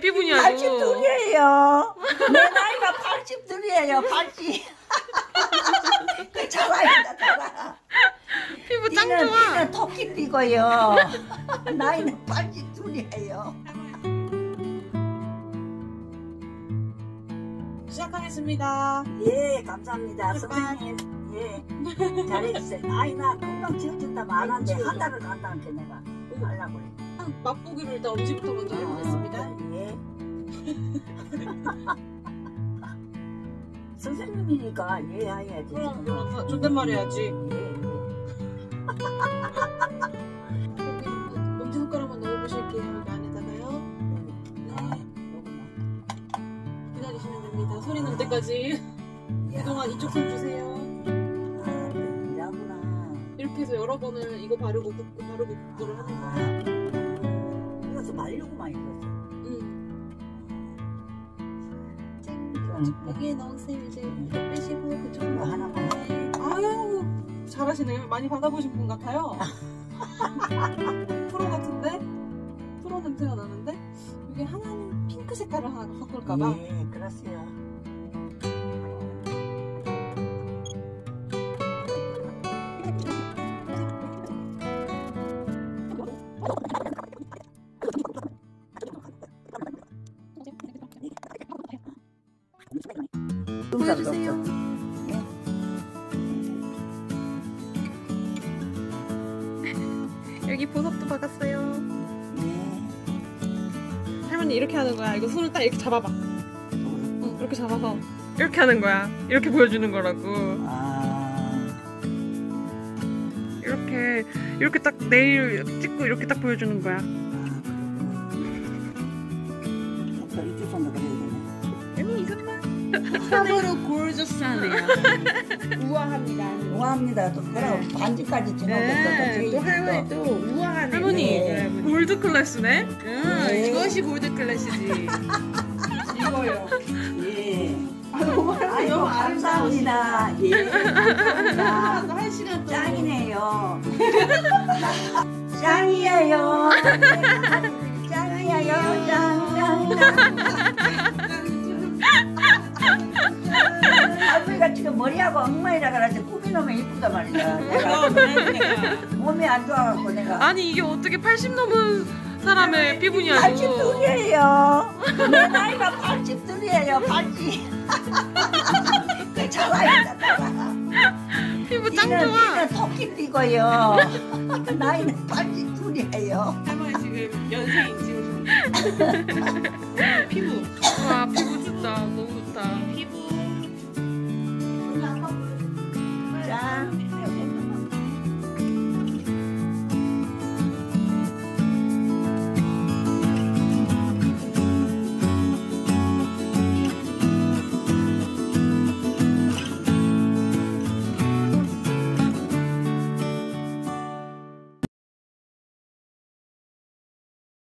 피부냐고. 82이에요. 내 나이가 82이에요. 80. 그 자라야 자라. 피부 짱 좋아. 니는 토끼띠고요. 나이는 82이에요. 시작하겠습니다. 예, 감사합니다. 선생님. 예, 잘해주세요. 나 금방 지어준다면 안 한대. 한 달을 간다는 게 내가 하려고 그래. 맛보기로 일단 엄지부터 먼저 해보겠습니다. 예. 선생님이니까 예 해야지. 그럼 존댓말 해야지. 예. 여기 엄지손가락만 넣어보실게요. 여기 안에다가요. 기다리시면 됩니다. 소리 날 때까지. 그동안 이쪽 손 주세요. 이렇게 해서 여러 번을 이거 바르고 붓고 바르고 붓고를 하는 거야. 이것도 말려고만 입었어. 여기에 넣으세요. 이제 이거 빼시고 그쪽으로 하나만. 아유 잘하시네요. 많이 받아보신 분 같아요. 프로 같은데? 프로 냄새가 나는데? 이게 하나는 핑크 색깔을 하나 섞을까봐. 예, 그렇어요. 보여주세요. 여기 보석도 박았어요. 할머니 이렇게 하는 거야. 이거 손을 딱 이렇게 잡아봐. 응, 이렇게 잡아서 이렇게 하는 거야. 이렇게 보여주는 거라고. 이렇게 딱 네일 찍고 이렇게 딱 보여주는 거야. 이쪽 손도 그래야 되네. 여기 이것만. 참으로 골저스하네요. 우아합니다. 우아합니다. 또 그럼 반지까지 지나고 또 할머니 또 우아하네. 할머니 골드 클래스네. 이것이 골드 클래스지. 이거요. 예. 너무 감사합니다. 예. 감사합니다. 한 시간 동안 짱이네요. 짱이에요. 짱이에요. 짱. 할머니가 지금 머리하고 엉망이라 그래서 꾸미놓으면 이쁘단 말이야. 내가 몸이 안 좋아갖고 내가. 아니 이게 어떻게 80 넘은 사람의 피부냐고. 82이에요. 내 나이가 82이에요. 80. 그 자라야 자라. 피부 짱 좋아. 니는 토끼띠고요. 나이는 82이에요. 할머니 지금 연세인 지금 피부. 와 피부 진짜 너무